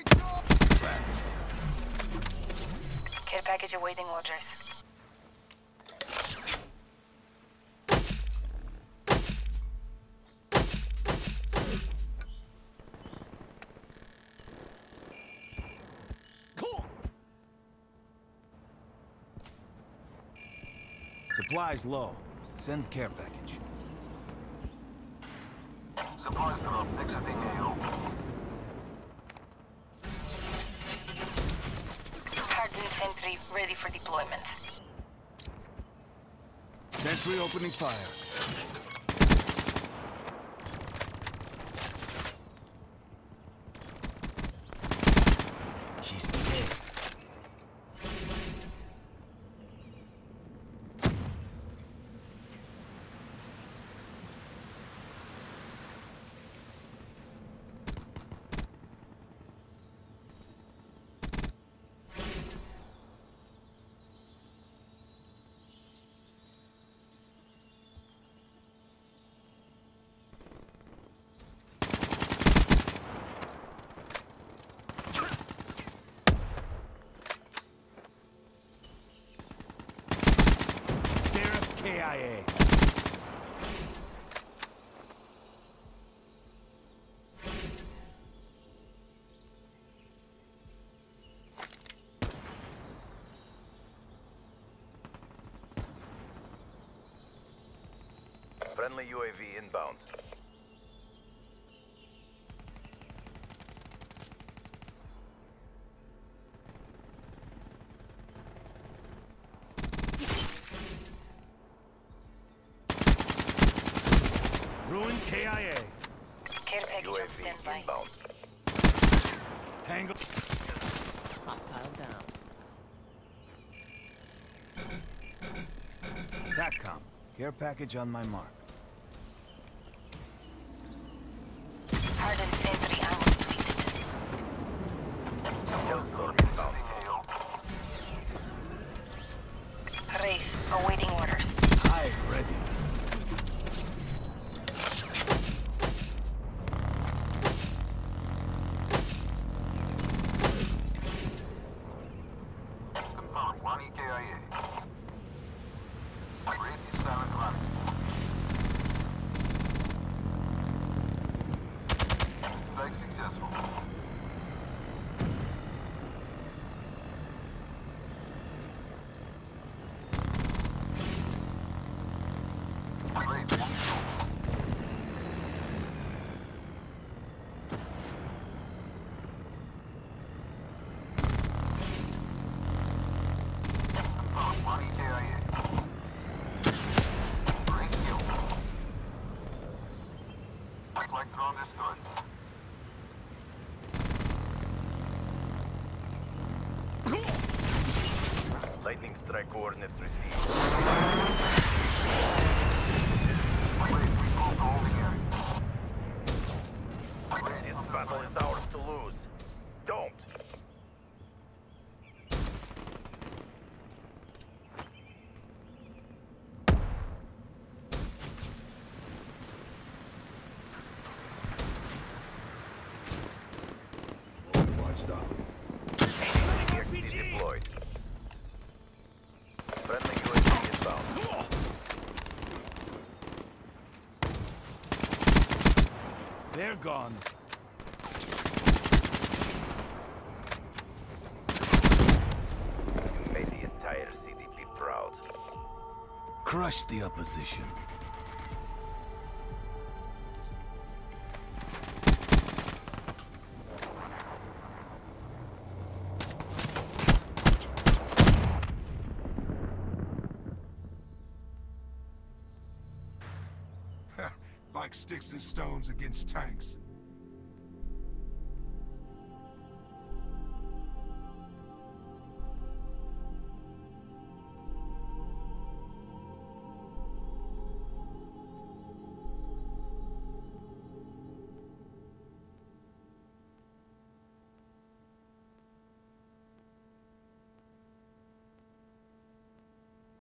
Care package awaiting orders. Supplies low. Send care package. Supplies drop. Exiting AO. Hardened sentry ready for deployment. Sentry opening fire. She's dead. KIA. Friendly UAV inbound. Ruin KIA. Care package on UAV standby. inbound. Tango. Hostile down. TACCOM. Care package on my mark. Hardened sentry ammo depleted. Hellstorm inbound. Wraith awaiting orders. Hive ready. Confirm. 1 EKIA. Wraith is silent running. Strike successful. Wraith won't go. Confirm. 1 EKIA. Wraith killed. Flight drone destroyed. Lightning strike coordinates received. Wraith recalled the holding area. This battle is ours to lose. Don't! XD deployed. Friendly UAV inbound. They're gone. You made the entire CDP proud. Crush the opposition. Like sticks and stones against tanks.